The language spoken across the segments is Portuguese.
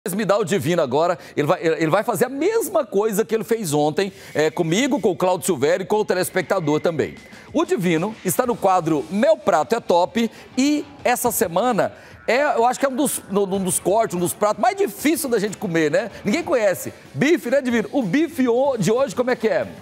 Me dá o Divino agora, ele vai fazer a mesma coisa que ele fez ontem comigo, com o Cláudio Silvério e com o telespectador também. O Divino está no quadro Meu Prato é Top e essa semana eu acho que é um dos cortes, um dos pratos mais difíceis da gente comer, né? Ninguém conhece. Bife, né, Divino? O bife de hoje, como é que é?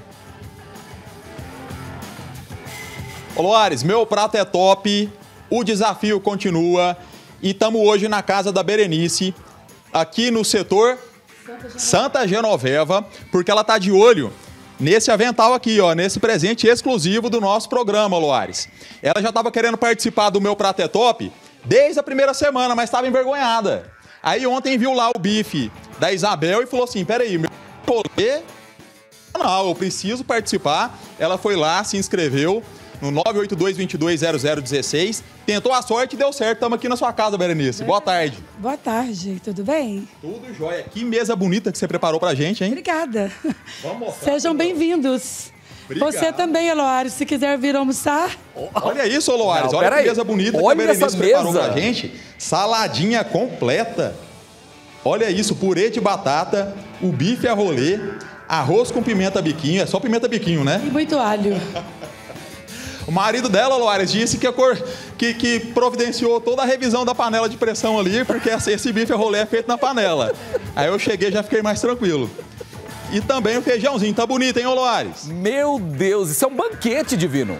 Ô, Loares, meu prato é top, o desafio continua e estamos hoje na casa da Berenice, aqui no setor Santa Genoveva, porque ela tá de olho nesse avental aqui, ó, nesse presente exclusivo do nosso programa, Loares. Ela já estava querendo participar do Meu Prato é Top desde a primeira semana, mas estava envergonhada. Aí ontem viu lá o bife da Isabel e falou assim, peraí, meu rolê, não, eu preciso participar. Ela foi lá, se inscreveu no 982-220016, tentou a sorte e deu certo. Estamos aqui na sua casa, Berenice. Boa tarde. Boa tarde, tudo bem? Tudo jóia. Que mesa bonita que você preparou pra gente, hein? Obrigada. Vamos mostrar. Sejam bem-vindos. Você também, Eloário, se quiser vir almoçar. Olha isso, Loares. Olha que mesa bonita que a Berenice preparou pra gente. Saladinha completa. Olha isso, purê de batata, o bife a rolê, arroz com pimenta biquinho. É só pimenta biquinho, né? E muito alho. O marido dela, Loares, disse que providenciou toda a revisão da panela de pressão ali, porque esse bife a rolê é feito na panela. Aí eu cheguei e já fiquei mais tranquilo. E também o feijãozinho, tá bonito, hein, ô Loares? Meu Deus, isso é um banquete, Divino.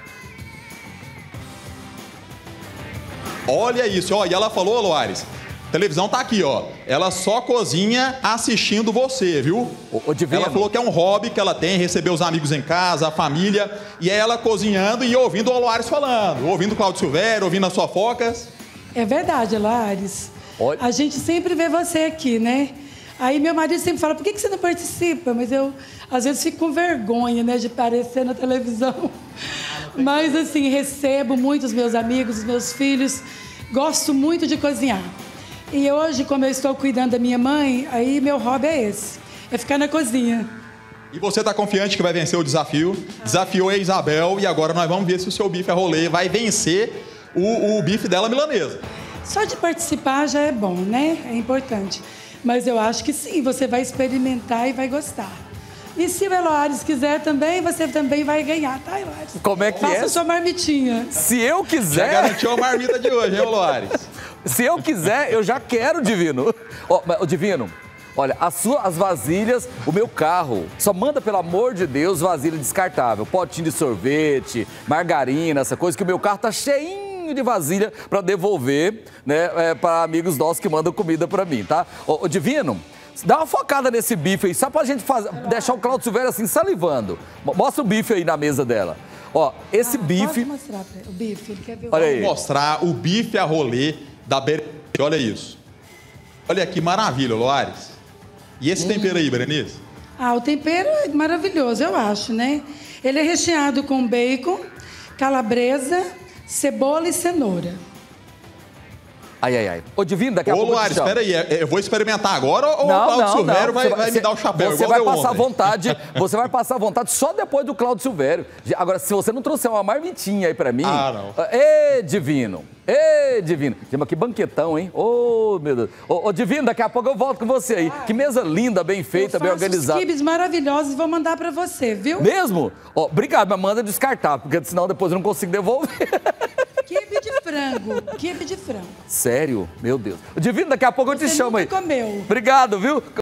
Olha isso, ó, e ela falou, Loares, a televisão tá aqui, ó. Ela só cozinha assistindo você, viu? Ô, Divino. Ela falou que é um hobby que ela tem, receber os amigos em casa, a família, e é ela cozinhando e ouvindo o Loares falando, ouvindo o Cláudio Silvério, ouvindo as fofocas. É verdade, Eloário. Olha. A gente sempre vê você aqui, né? Aí meu marido sempre fala, por que você não participa? Mas eu, às vezes, fico com vergonha, né, de aparecer na televisão. Mas, assim, recebo muito os meus amigos, os meus filhos. Gosto muito de cozinhar. E hoje, como eu estou cuidando da minha mãe, aí meu hobby é esse, é ficar na cozinha. E você tá confiante que vai vencer o desafio? Desafiou a Isabel e agora nós vamos ver se o seu bife a rolê vai vencer o bife dela milanesa. Só de participar já é bom, né? É importante. Mas eu acho que sim, você vai experimentar e vai gostar. E se o Eloário quiser também, você também vai ganhar, tá, Eloário? Como é que Faça é? a sua marmitinha. Se eu Já quiser... garantiu a marmita de hoje, hein, Loares? Se eu quiser, eu já quero, Divino. Ô, Divino, olha, as vasilhas, o meu carro, só manda, pelo amor de Deus, vasilha descartável. Potinho de sorvete, margarina, essa coisa, que o meu carro tá cheinho de vasilha para devolver, né, para amigos nossos que mandam comida para mim, tá? Ô, Divino, dá uma focada nesse bife aí, só pra gente deixar o Cláudio Silvério assim, salivando. Mostra o bife aí na mesa dela. Ó, esse bife... Pode mostrar o bife, ele quer ver o Olha aí. Vou mostrar o bife a rolê da Berenice. Olha isso. Olha que maravilha, Loares. E esse tempero aí, Berenice? o tempero é maravilhoso, eu acho, né? Ele é recheado com bacon, calabresa, cebola e cenoura. Ai. Ô, Divino, daqui a Ô, pouco eu te Loares, chamo. espera aí, eu vou experimentar agora ou o Cláudio Silvério vai me dar o chapéu? Você vai passar vontade, você vai passar vontade só depois do Cláudio Silvério. Agora, se você não trouxer uma marmitinha aí pra mim... não. Ê, Divino! Que banquetão, hein? Ô, meu Deus. Ô, Divino, daqui a pouco eu volto com você aí. Que mesa linda, bem feita, bem organizada. Os quibes maravilhosos e vou mandar pra você, viu? Mesmo? Ó, obrigado, mas manda descartar, porque senão depois eu não consigo devolver. Quibe de frango, quibe de frango. Sério? Meu Deus. Divino, daqui a pouco eu te chamo aí. Você nunca comeu. Obrigado, viu?